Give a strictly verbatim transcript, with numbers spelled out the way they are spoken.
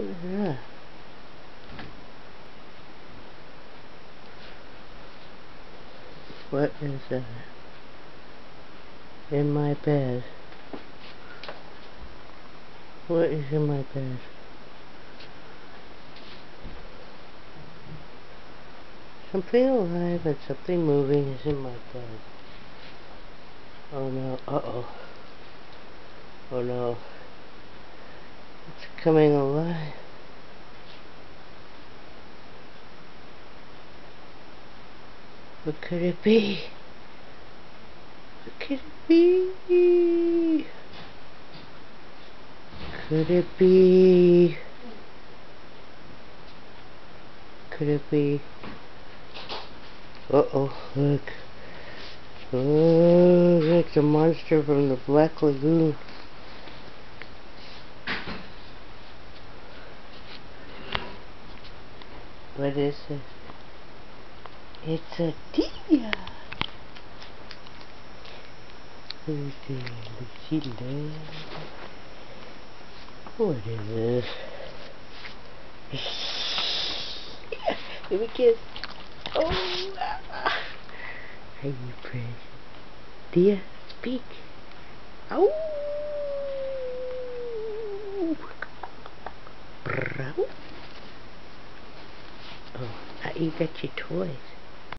is that? What is that? In my bed. What is in my bed? Something alive and something moving is in my bed. Oh no, uh-oh. Oh no. It's coming alive. What could it be? What could it be? Could it be? Could it be? Uh-oh, look. Oh, look, the monster from the Black Lagoon. What is it? It's a deer. Who's the Lucilla? What is this? Give me a kiss. Oh, ah. How you precious? Dear, speak. Oh. Bro. Oh, now you got your toys.